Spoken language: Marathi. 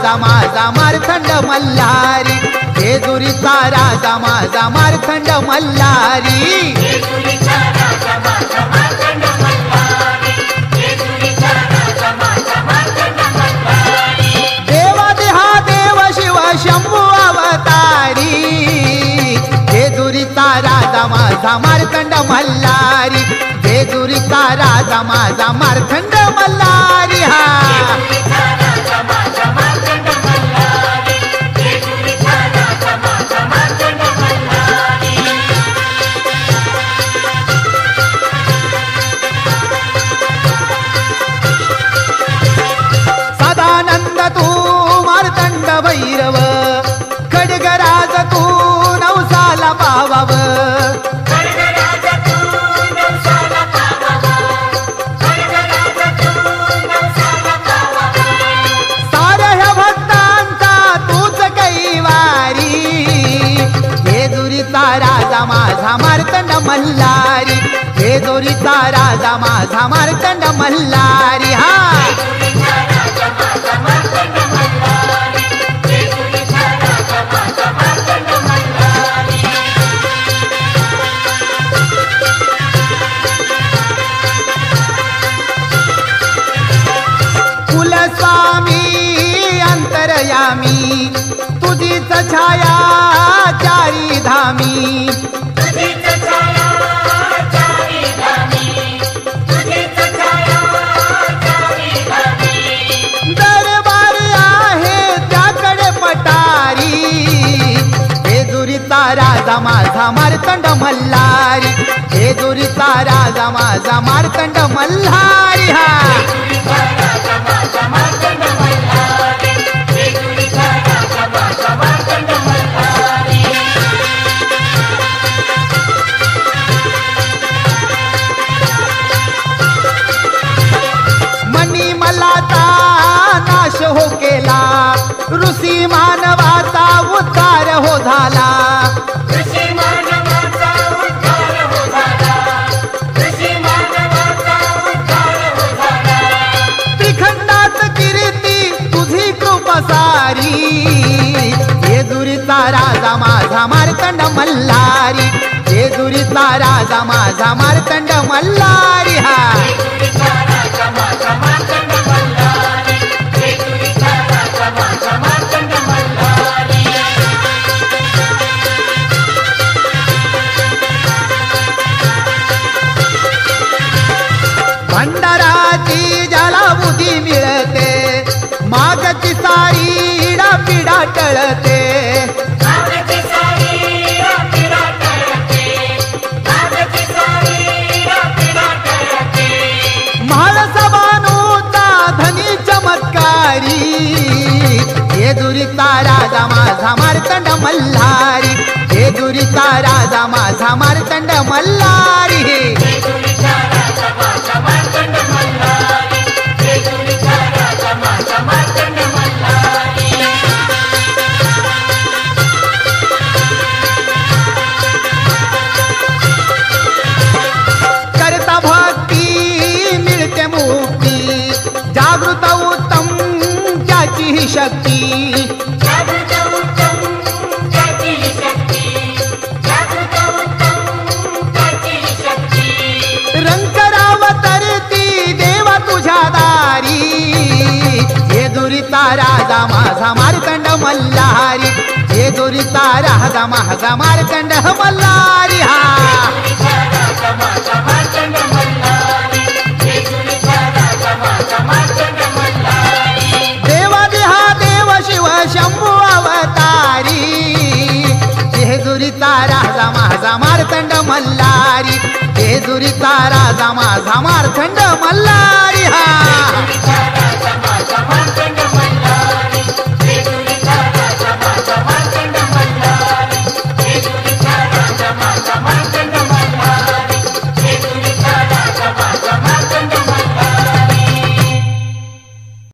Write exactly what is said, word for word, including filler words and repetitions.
राजा माझा मार्तंड मल्हारी, जेजुरीचा राजा माझा मार्तंड मल्हारी। देवादेहा देव शिव शंभू अवतारी, जेजुरीचा राजा माझा मार्तंड मल्हारी, जेजुरीचा राजा माझा मार्तंड मल्हारी। हा सदानंद तू मार्तंड भैरव, खड्गराज तू नवसाला पावाव, साऱ्या भक्तांचा तूच कैवारी, जेजुरीचा राजा माझा मार्तंड मल्हारी, जेजुरीचा राजा माझा मार्तंड मल्हारी। हा कुलस्वामी अंतरयामी, तुझीच छाया चारी धामी, दरबार आहे त्याकडे पटारी, जेजुरीचा राजा माझा मार्तंड मल्हारी, जेजुरीचा राजा माझा मार्तंड मल्हारी। हा मनी मलाचा नाश हो केला, ऋषी मानवाचा उद्धार हो झाला, त्रिखंडात कीर्ती तुझी कृपा सारी, जेजुरीचा राजा माझा मार्तंड मल्हारी, जेजुरीचा राजा माझा मार्तंड मल्हारी। हा भंडाराची ज्याला बुद्धी मिळते, मागची सारी पिढा टळते, म्हाळसबानूचा धनी चमत्कारी, जेजुरीचा राजा माझा मार्तंड मल्हारी, जेजुरीचा राजा माझा मार्तंड मल्हारी। करता भक्ती मिळते मुक्ती, जागृत उत्तम त्याची ही शक्ती, रंकरावतरती देवा तुझ्या दारी, जेजुरीचा राजा माझा मार्तंड मल्हारी, जेजुरीचा राजा माझा मार्तंड मल्हारी। हा देवादेहा देव शिव शंभू अवतारी, जेजुरीचा राजा माझा मार्तंड मल्हारी, जेजुरीचा राजा माझा मार्तंड मल्हारी। हा